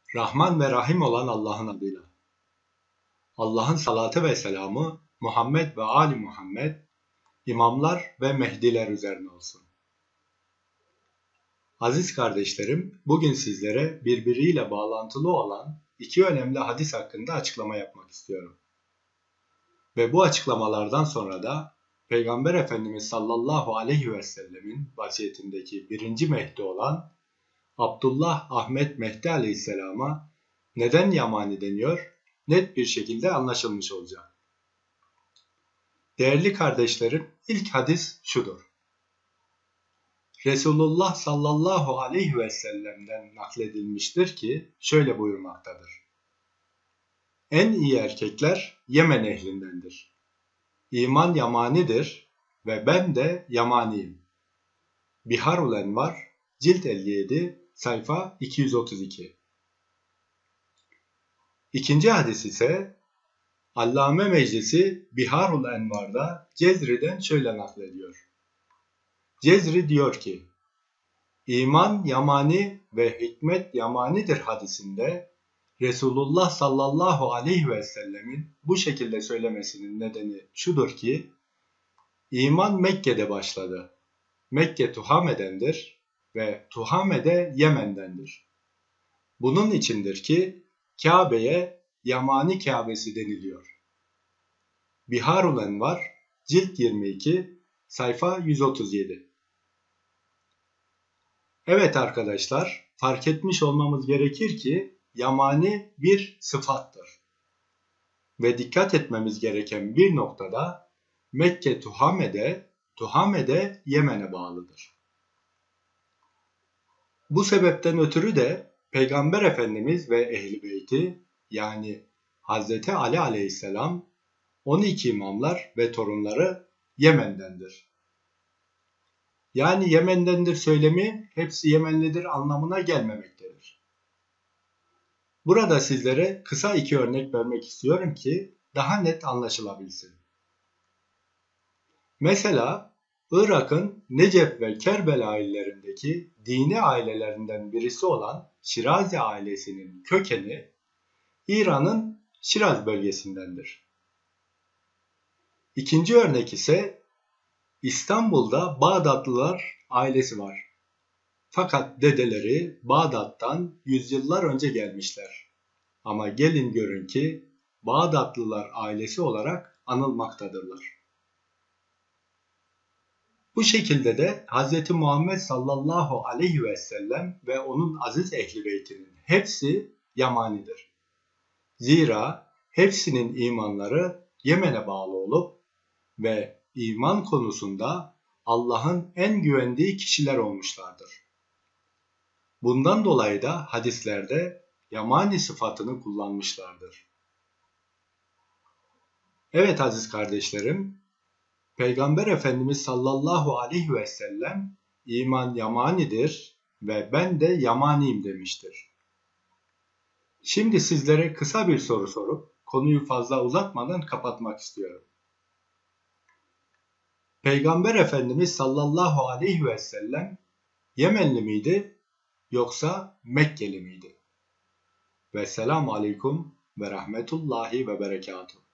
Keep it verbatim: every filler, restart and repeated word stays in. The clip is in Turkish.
Rahman ve Rahim olan Allah'ın adıyla. Allah'ın salatı ve selamı Muhammed ve Ali Muhammed, imamlar ve Mehdiler üzerine olsun. Aziz kardeşlerim, bugün sizlere birbiriyle bağlantılı olan iki önemli hadis hakkında açıklama yapmak istiyorum. Ve bu açıklamalardan sonra da Peygamber Efendimiz sallallahu aleyhi ve sellemin vasiyetindeki birinci Mehdi olan Abdullah Ahmet Mehdi aleyhisselama neden Yamani deniyor, net bir şekilde anlaşılmış olacak. Değerli kardeşlerim, ilk hadis şudur. Resulullah sallallahu aleyhi ve sellem'den nakledilmiştir ki şöyle buyurmaktadır. En iyi erkekler Yemen ehlindendir. İman yamanidir ve ben de yamaniyim. Biharul Envar, cilt elli yedi, sayfa iki yüz otuz iki. İkinci hadis ise Allame Meclisi Biharul Envar'da Cezri'den şöyle naklediyor. Cezri diyor ki, İman yamani ve hikmet yamanidir hadisinde Resulullah sallallahu aleyhi ve sellemin bu şekilde söylemesinin nedeni şudur ki, İman Mekke'de başladı. Mekke Tuhame'dendir ve Tuhame de Yemen'dendir. Bunun içindir ki Kabe'ye Yamani Kabe'si deniliyor. Biharul Envar, cilt yirmi iki, sayfa yüz otuz yedi. Evet arkadaşlar, fark etmiş olmamız gerekir ki Yamani bir sıfattır. Ve dikkat etmemiz gereken bir noktada Mekke Tuhame'de, Tuhame'de Yemen'e bağlıdır. Bu sebepten ötürü de Peygamber Efendimiz ve Ehl-i Beyti yani Hazreti Ali Aleyhisselam, on iki imamlar ve torunları Yemen'dendir. Yani Yemen'dendir söylemi hepsi Yemenlidir anlamına gelmemektedir. Burada sizlere kısa iki örnek vermek istiyorum ki daha net anlaşılabilsin. Mesela Irak'ın Necef ve Kerbela illerindeki dini ailelerinden birisi olan Şirazi ailesinin kökeni İran'ın Şiraz bölgesindendir. İkinci örnek ise İstanbul'da Bağdatlılar ailesi var. Fakat dedeleri Bağdat'tan yüzyıllar önce gelmişler. Ama gelin görün ki Bağdatlılar ailesi olarak anılmaktadırlar. Bu şekilde de Hz. Muhammed sallallahu aleyhi ve sellem ve onun aziz ehli beytinin hepsi Yamanidir. Zira hepsinin imanları Yemen'e bağlı olup ve iman konusunda Allah'ın en güvendiği kişiler olmuşlardır. Bundan dolayı da hadislerde Yamani sıfatını kullanmışlardır. Evet aziz kardeşlerim, Peygamber Efendimiz sallallahu aleyhi ve sellem iman yamanidir ve ben de yamaniyim demiştir. Şimdi sizlere kısa bir soru sorup konuyu fazla uzatmadan kapatmak istiyorum. Peygamber Efendimiz sallallahu aleyhi ve sellem Yemenli miydi yoksa Mekkeli miydi? Vesselamu aleyküm ve rahmetullahi ve berekatuhu.